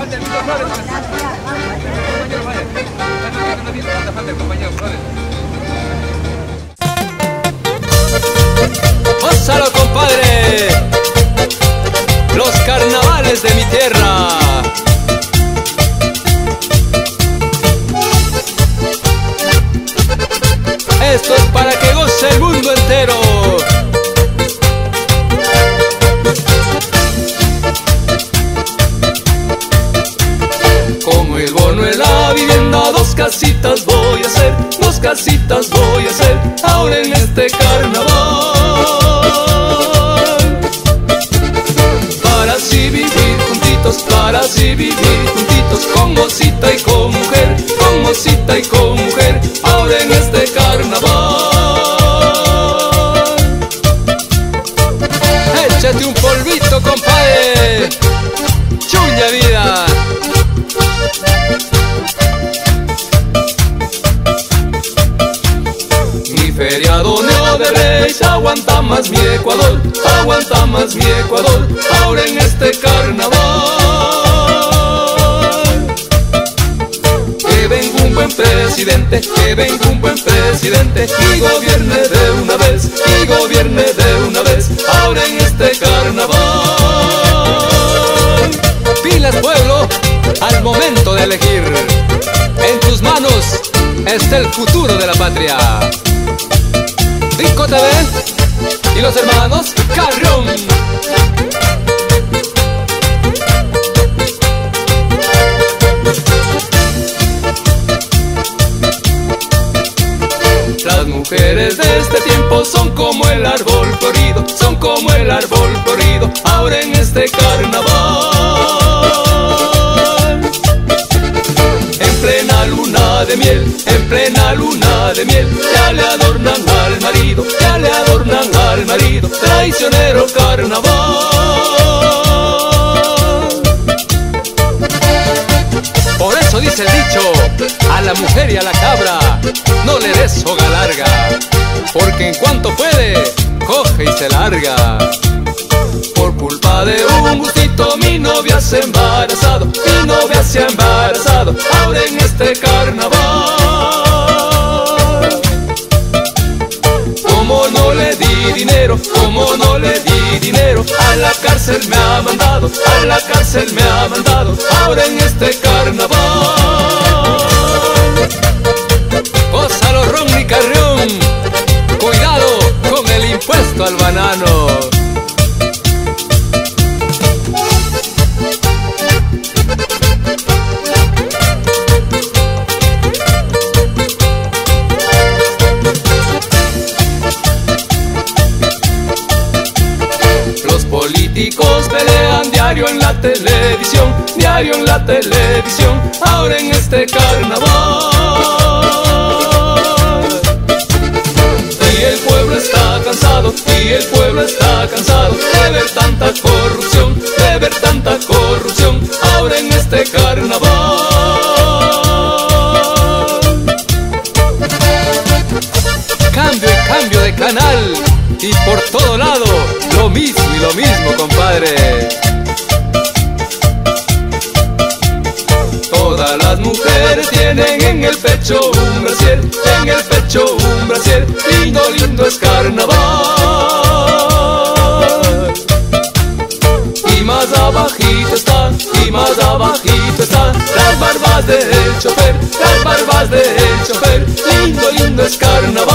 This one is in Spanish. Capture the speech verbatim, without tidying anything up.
falta el Víctor Flores. Compañero, vaya. Falta el compañero Flores. ¡Gózalo, compadre! Los carnavales de mi tierra. Esto es para que goce el mundo entero. Como el bono en la vivienda, dos casitas voy a hacer, dos casitas voy a hacer ahora en este carnaval. Para así vivir juntitos, para así vivir juntitos, con mocita y con mujer, con mocita y con mujer, ahora en este carnaval. Échate un polvito, compadre, chulla vida. Mi feriado no de Breis aguanta más mi Ecuador, aguanta más mi Ecuador, ahora en este carnaval. Que venga un buen presidente, que venga un buen presidente y gobierne de una vez, y gobierne de una vez, ahora en este carnaval. Pilas, pueblo, al momento de elegir, en tus manos está el futuro de la patria. Rico T V y los hermanos Carrión. Las mujeres de este tiempo son como el árbol florido, son como el árbol florido, ahora en este carnaval. En plena luna de miel, en plena luna de miel, ya le adornan al marido, ya le adornan al marido, traicionero carnaval. Por eso dice el dicho, a la mujer y a la cabra no le des soga larga, porque en cuanto puede, coge y se larga. Por culpa de un gustito mi novia se ha embarazado, mi novia se ha embarazado, ahora en este carnaval. Como no le di dinero, como no le di dinero, a la cárcel me ha mandado, a la cárcel me ha mandado, ahora en este carnaval. Gózalo, ron y Carrión, cuidado con el impuesto al banano. Los políticos pelean diario en la televisión, diario en la televisión, ahora en este carnaval. Y el pueblo está cansado, y el pueblo está cansado de ver tanta corrupción, de ver tanta corrupción, ahora en este carnaval. Cambio y cambio de canal, y por todo lado, lo mismo y lo mismo, compadre. Todas las mujeres tienen en el pecho un brasier, en el pecho un brasier, lindo, lindo es carnaval. Y más abajito está, y más abajito está, las barbas del chofer, las barbas del chofer, lindo, lindo es carnaval.